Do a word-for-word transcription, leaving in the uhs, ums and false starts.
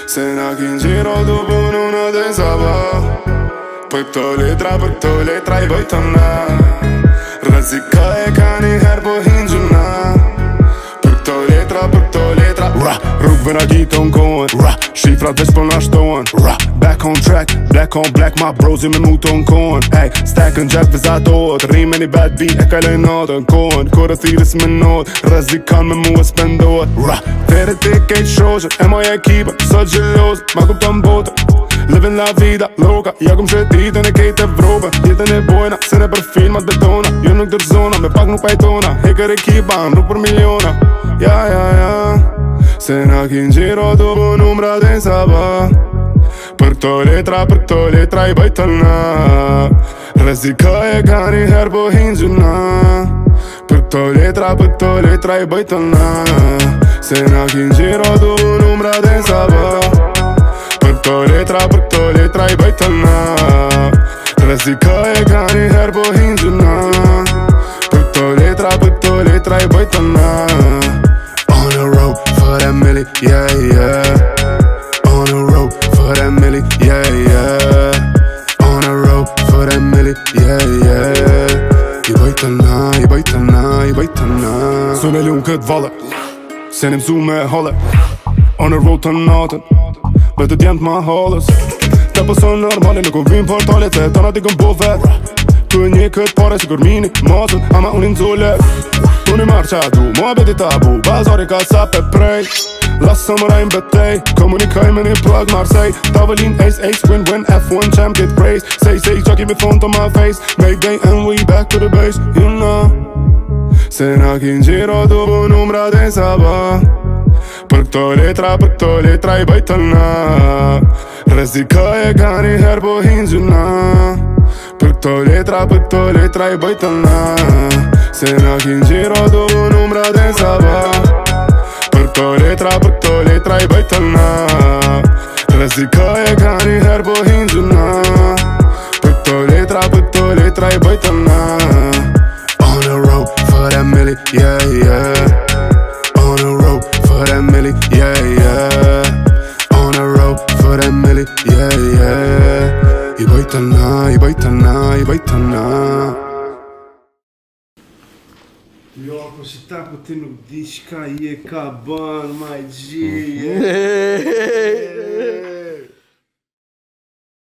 Se n'ha in giro dopo non te sava. Per to letra, per to letra i boi tonna. Razika e cani herbo hinjuna. Per to letra, per to letra. Rrugve na gjiton kohen. Shifrat veç për na shtohen. Back on track, black on black, my bros i me muton kohen. Ey, stack në gjak vizatohet. Rime një bad beat e kaloj natën kohen. Kore thires me not, razikan me mu e spendohet. Tere ti kejt shoqet, e moj ekipe, sot gjeloz, ma kupton botën. Living la vida loca, ja kum shëtitën e kejt Evropën. Jetën e bojna, se ne për filmat betona. Jo nuk dër zona, me pak nuk pajtona. Heker ekipa, nuk për miliona. Ja, ja, ja. Se na kin gjiro dopo numra dhe saba. Për këto letra, për këto letra i bajtëna. Razika e ka një her po hingjuna. Për këto letra, për këto letra i bajtëna. Se na kin gjiro dopo numra dhe saba. Për këto letra, për këto letra i bajtëna. Razika e ka një her po hingjuna. Për këto letra, për këto letra i bajtëna. On the road for that milli, yeah, yeah. On the road for that milli, yeah, yeah. On the road for that milli, yeah, yeah. I bajtëna, i bajtëna, i bajtëna. Sune lu në këtë valle, se një msu me halle. On the road të natën, betë t'jem t'ma halës. Te pësën normali, nuk u vim portalit, se tona ti këm po vet. Tu e një këtë pare si kur mini matën, ama unin zule. Unë i marrë qa du, mua beti tabu. Bazari ka sa pe prej, lasë sëmërajnë betej. Komunikaj me një plug Marseille. Tavelin ace ace, win win F one champ get praise. Say say, qaki me phone to my face. Mayday and we back to the base, you know. Se na kin gjiro dopo numra dhe saba. Për këto letra, për këto letra i bajtëna. Razika e ka një her po hingjuna. Për këto letra, për këto letra i bajtëna. Se na kin gjiro dopo numra dhe saba. Për këto letra, për këto letra i bajtëna. Razika e ka një her po hingjuna. Për këto letra, për këto letra i bajtëna. On the road for that milli, yeah, yeah. On the road for that milli, yeah, yeah. On the road for that milli, yeah, yeah. I bajtëna, i bajtëna, i bajtëna. Jo, po si ta po ti nuk di qka je ka ban, my G.